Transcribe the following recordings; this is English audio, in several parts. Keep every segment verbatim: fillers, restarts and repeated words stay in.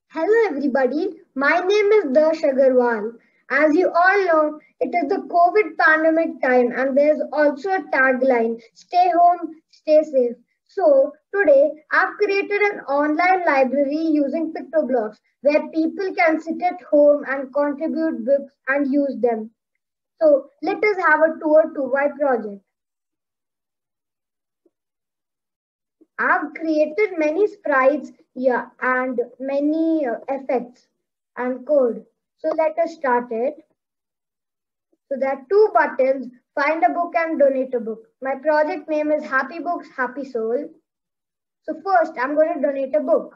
Hello everybody, my name is Darsh Agarwal. As you all know, it is the COVID pandemic time and there's also a tagline, stay home, stay safe. So today I've created an online library using PictoBlocks where people can sit at home and contribute books and use them. So let us have a tour to my project. I've created many sprites, yeah, and many uh, effects and code. So let us start it. So there are two buttons, find a book and donate a book. My project name is Happy Books, Happy Soul. So first I'm going to donate a book.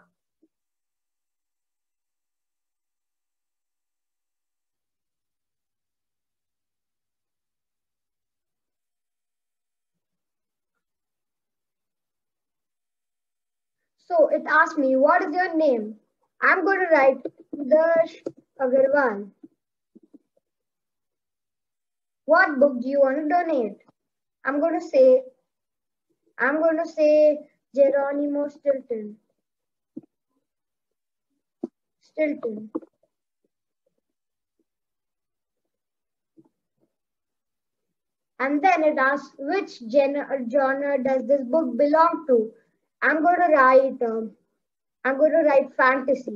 So it asks me, what is your name? I'm going to write Darsh Agarwal. What book do you want to donate? I'm going to say, I'm going to say Geronimo Stilton. Stilton. And then it asks which genre, genre does this book belong to? I'm going to write. Um, I'm going to write fantasy.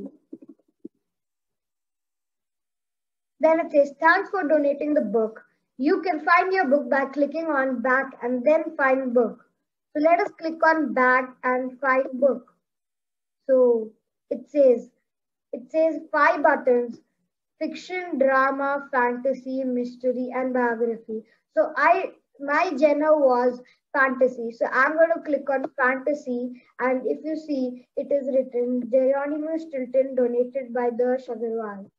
Then it says thanks for donating the book. You can find your book by clicking on back and then find book. So let us click on back and find book. So it says it says five buttons: fiction, drama, fantasy, mystery, and biography. So I my genre was fantasy. So I'm going to click on fantasy, and if you see, it is written Geronimo Stilton, donated by Darsh Agarwal.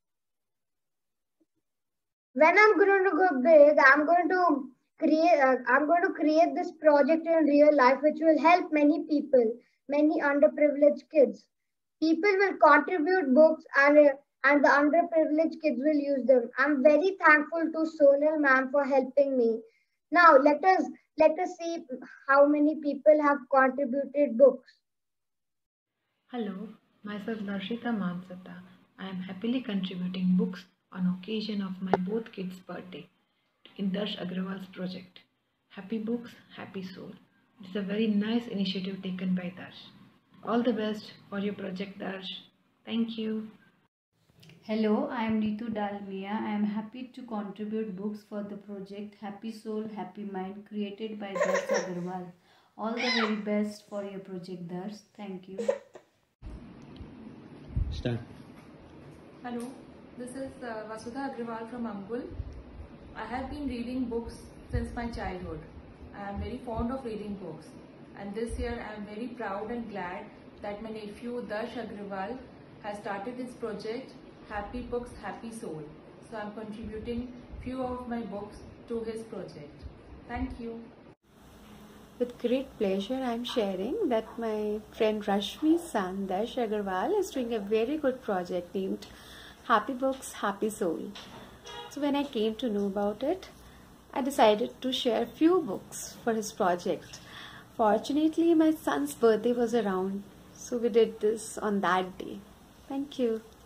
When I'm going to go big, I'm going to create. Uh, I'm going to create this project in real life, which will help many people, many underprivileged kids. People will contribute books, and uh, and the underprivileged kids will use them. I'm very thankful to Sonal ma'am for helping me. Now let us let us see how many people have contributed books. Hello, myself Darshita Mansata. I am happily contributing books on occasion of my both kids' birthday in Darsh Agrawal's project. Happy Books, Happy Soul. It's a very nice initiative taken by Darsh. All the best for your project, Darsh. Thank you. Hello, I am Neetu Dalmia. I am happy to contribute books for the project Happy Soul, Happy Mind created by Darsh Agarwal. All the very best for your project, Darsh. Thank you. Start. Hello, this is uh, Vasudha Agrawal from Angul. I have been reading books since my childhood. I am very fond of reading books, and this year I am very proud and glad that my nephew Darsh Agrawal has started his project Happy Books, Happy Soul. So I am contributing few of my books to his project. Thank you. With great pleasure, I am sharing that my friend Rashmi's son, Darsh Agarwal, is doing a very good project named Happy Books, Happy Soul. So when I came to know about it, I decided to share few books for his project. Fortunately, my son's birthday was around, so we did this on that day. Thank you.